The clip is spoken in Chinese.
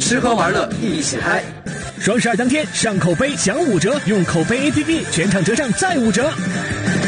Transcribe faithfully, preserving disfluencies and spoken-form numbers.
吃喝玩乐一起嗨。 双十二当天上口碑享五折，用口碑 A P P 全场折上再五折。